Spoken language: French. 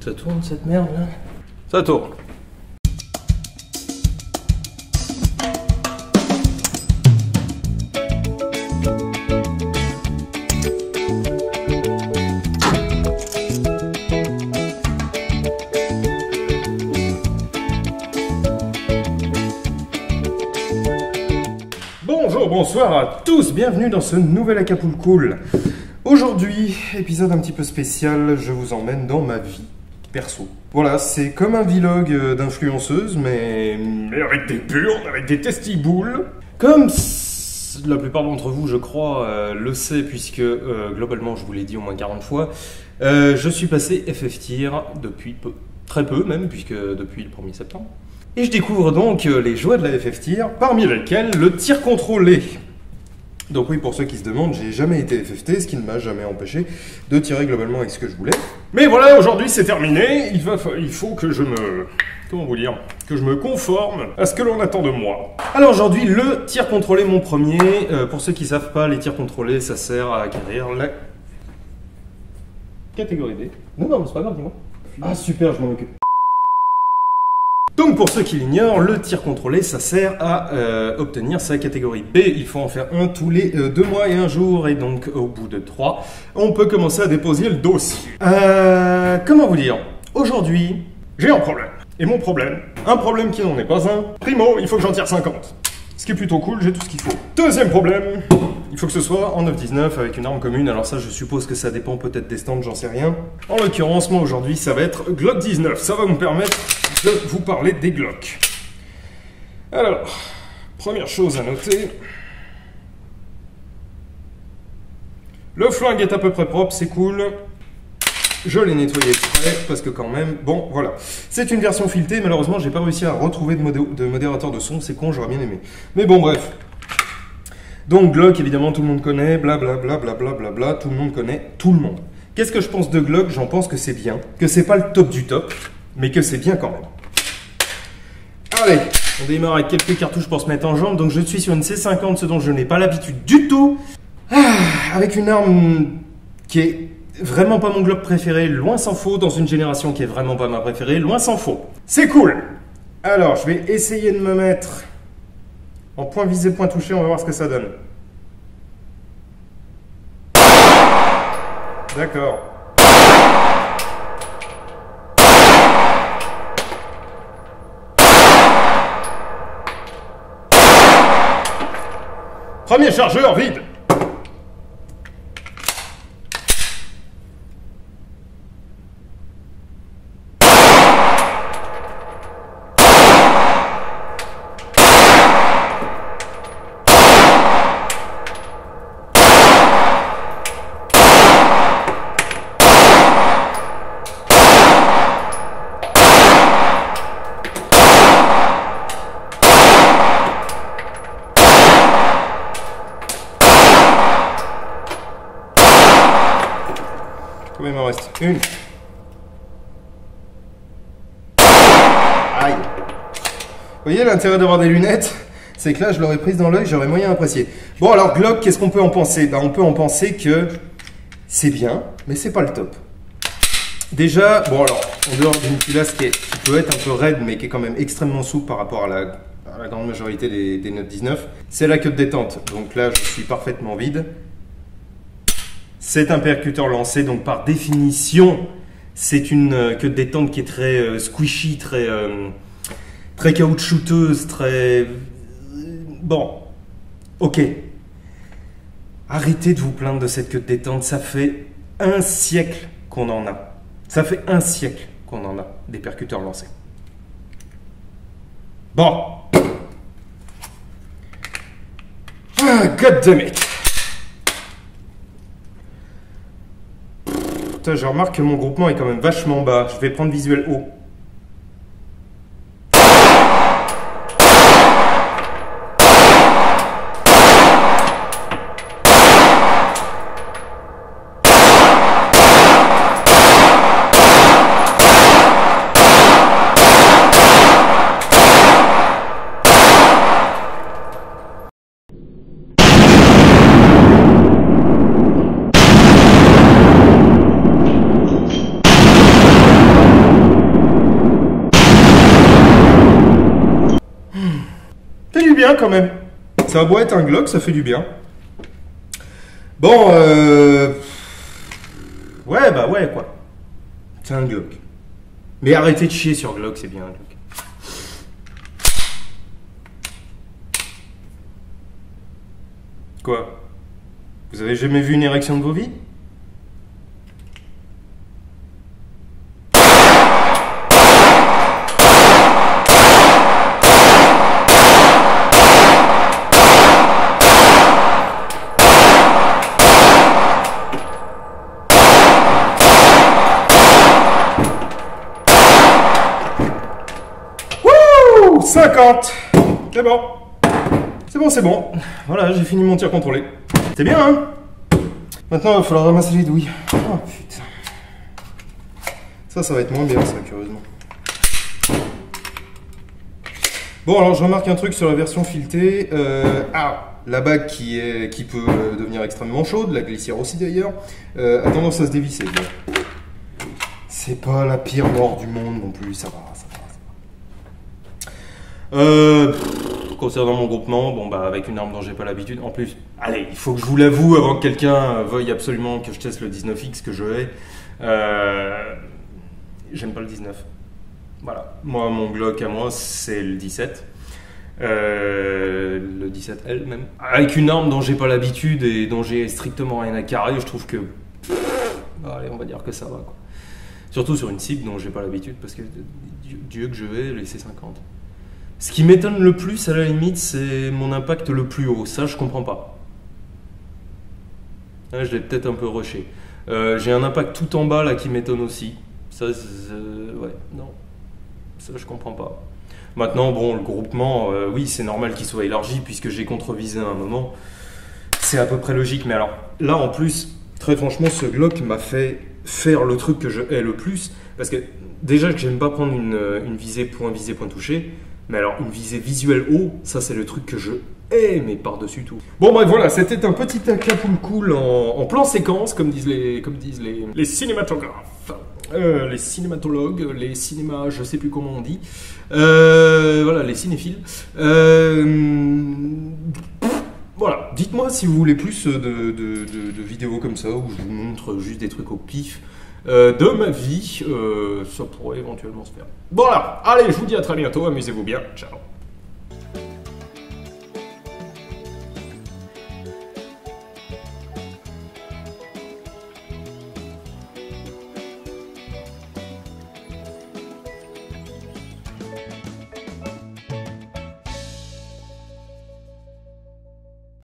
Ça tourne cette merde là? Ça tourne. Bonjour, bonsoir à tous, bienvenue dans ce nouvel Acapulco. Aujourd'hui, épisode un petit peu spécial, je vous emmène dans ma vie perso. Voilà, c'est comme un vlog d'influenceuse, mais avec des burnes, avec des testiboules. Comme la plupart d'entre vous, je crois, le sait, puisque globalement, je vous l'ai dit au moins 40 fois, je suis passé FF Tier depuis peu, très peu même, puisque depuis le 1er septembre. Et je découvre donc les joies de la FF Tier, parmi lesquelles le tir contrôlé. Donc oui, pour ceux qui se demandent, j'ai jamais été FFT, ce qui ne m'a jamais empêché de tirer globalement avec ce que je voulais. Mais voilà, aujourd'hui c'est terminé, il faut que je me... Comment vous dire? Que je me conforme à ce que l'on attend de moi. Alors aujourd'hui, le tir contrôlé, mon premier. Pour ceux qui ne savent pas, les tirs contrôlés, ça sert à acquérir la catégorie D. Non, mais c'est pas grave, dis-moi. Ah super, je m'en occupe. Donc pour ceux qui l'ignorent, le tir contrôlé, ça sert à obtenir sa catégorie B. Il faut en faire un tous les 2 mois et 1 jour, et donc au bout de 3, on peut commencer à déposer le dossier. Comment vous dire? Aujourd'hui, j'ai un problème. Et mon problème, un problème qui n'en est pas un. Primo, il faut que j'en tire 50. Ce qui est plutôt cool, j'ai tout ce qu'il faut. Deuxième problème, il faut que ce soit en 9-19 avec une arme commune. Alors ça, je suppose que ça dépend peut-être des stands, j'en sais rien. En l'occurrence, moi aujourd'hui, ça va être Glock 19. Ça va me permettre de vous parler des Glock. Alors, première chose à noter. Le flingue est à peu près propre, c'est cool. Je l'ai nettoyé exprès parce que quand même, bon voilà. C'est une version filetée, malheureusement j'ai pas réussi à retrouver de modérateur de son, c'est con, j'aurais bien aimé. Mais bon bref. Donc Glock évidemment tout le monde connaît, blablabla, blablabla, tout le monde connaît, tout le monde. Qu'est-ce que je pense de Glock? J'en pense que c'est bien, que c'est pas le top du top, mais que c'est bien quand même. Allez, on démarre avec quelques cartouches pour se mettre en jambe, donc je suis sur une C50, ce dont je n'ai pas l'habitude du tout. Avec une arme qui est vraiment pas mon Glock préféré, loin s'en faut, dans une génération qui est vraiment pas ma préférée, loin s'en faut. C'est cool. Alors, je vais essayer de me mettre en point visé, point touché, on va voir ce que ça donne. D'accord. Premier chargeur vide. Combien il m'en reste? Une. Aïe. Vous voyez l'intérêt d'avoir des lunettes? C'est que là, je l'aurais prise dans l'œil, j'aurais moyen apprécié. Bon, alors Glock, qu'est-ce qu'on peut en penser? Ben, on peut en penser que c'est bien, mais c'est pas le top. Déjà, bon alors, en dehors d'une culasse qui peut être un peu raide, mais qui est quand même extrêmement souple par rapport à la grande majorité des Note 19, c'est la queue de détente. Donc là, je suis parfaitement vide. C'est un percuteur lancé, donc par définition, c'est une queue de détente qui est très squishy, très caoutchouteuse, très... Bon, ok. Arrêtez de vous plaindre de cette queue de détente, ça fait un siècle qu'on en a. Ça fait un siècle qu'on en a, des percuteurs lancés. Bon. Ah, goddammit. Putain, je remarque que mon groupement est quand même vachement bas. Je vais prendre visuel haut. bien quand même. Ça a beau être un Glock, ça fait du bien. Bon, ouais, bah ouais, quoi. C'est un Glock. Mais arrêtez de chier sur Glock, c'est bien un Glock. Quoi? Vous avez jamais vu une érection de vos vies? Wouh! 50! C'est bon. C'est bon, c'est bon. Voilà, j'ai fini mon tir contrôlé. C'est bien, hein? Maintenant, il va falloir ramasser les douilles. Oh, putain. Ça va être moins bien, ça, curieusement. Bon, alors, je remarque un truc sur la version filetée. La bague qui peut devenir extrêmement chaude, la glissière aussi, d'ailleurs, a tendance à se dévisser. Bon. C'est pas la pire mort du monde non plus, ça va, ça va. Concernant mon groupement, bon bah avec une arme dont j'ai pas l'habitude, en plus, allez, il faut que je vous l'avoue avant que quelqu'un veuille absolument que je teste le 19X que je hais. J'aime pas le 19. Voilà, moi mon Glock à moi c'est le 17. Le 17L même. Avec une arme dont j'ai pas l'habitude et dont j'ai strictement rien à carrer, je trouve que... allez, on va dire que ça va quoi. Surtout sur une cible dont j'ai pas l'habitude parce que Dieu que je vais laisser 50. Ce qui m'étonne le plus, à la limite, c'est mon impact le plus haut. Ça, je comprends pas. Là, je l'ai peut-être un peu rushé. J'ai un impact tout en bas, là, qui m'étonne aussi. Ça, ouais, non. Ça, je comprends pas. Maintenant, bon, le groupement, oui, c'est normal qu'il soit élargi, puisque j'ai contrevisé à un moment. C'est à peu près logique. Mais alors, là, en plus, très franchement, ce Glock m'a fait faire le truc que je hais le plus. Parce que, déjà, que j'aime pas prendre une visée, point touché. Mais alors, une visée visuelle haut, ça c'est le truc que je hais, mais par-dessus tout. Bon bref, voilà, c'était un petit cool en plan séquence, comme disent les cinématographes. Les cinématologues, les cinémas, je sais plus comment on dit. Voilà, les cinéphiles. Voilà, dites-moi si vous voulez plus de vidéos comme ça, où je vous montre juste des trucs au pif. De ma vie, ça pourrait éventuellement se faire. Bon là, allez, je vous dis à très bientôt, amusez-vous bien, ciao.